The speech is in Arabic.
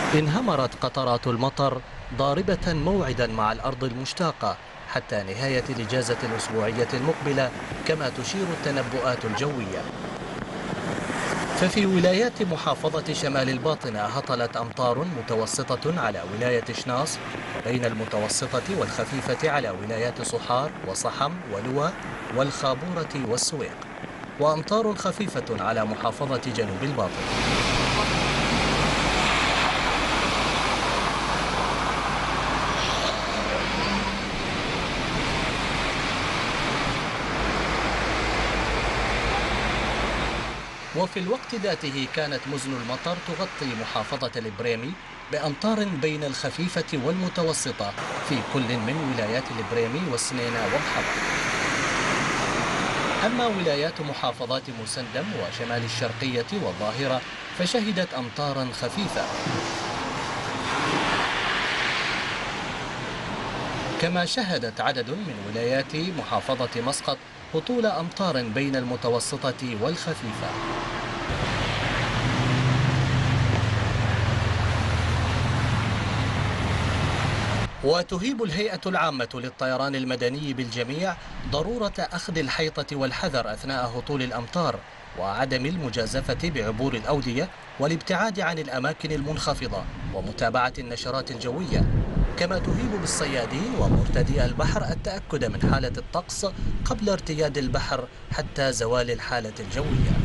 انهمرت قطرات المطر ضاربة موعدا مع الأرض المشتاقة حتى نهاية الإجازة الأسبوعية المقبلة كما تشير التنبؤات الجوية. ففي ولايات محافظة شمال الباطنة هطلت أمطار متوسطة على ولاية شناص، بين المتوسطة والخفيفة على ولايات صحار وصحم ولوى والخابورة والسويق، وأمطار خفيفة على محافظة جنوب الباطن. وفي الوقت ذاته كانت مزن المطر تغطي محافظة البريمي بأمطار بين الخفيفة والمتوسطة في كل من ولايات البريمي والسنينة والحضر. أما ولايات محافظات مسندم وشمال الشرقية والظاهرة فشهدت أمطارا خفيفة، كما شهدت عدد من ولايات محافظة مسقط هطول أمطار بين المتوسطة والخفيفة. وتهيب الهيئة العامة للطيران المدني بالجميع ضرورة أخذ الحيطة والحذر أثناء هطول الأمطار وعدم المجازفة بعبور الأودية والابتعاد عن الأماكن المنخفضة ومتابعة النشرات الجوية، كما تهيب بالصيادين ومرتدي البحر التأكد من حالة الطقس قبل ارتياد البحر حتى زوال الحالة الجوية.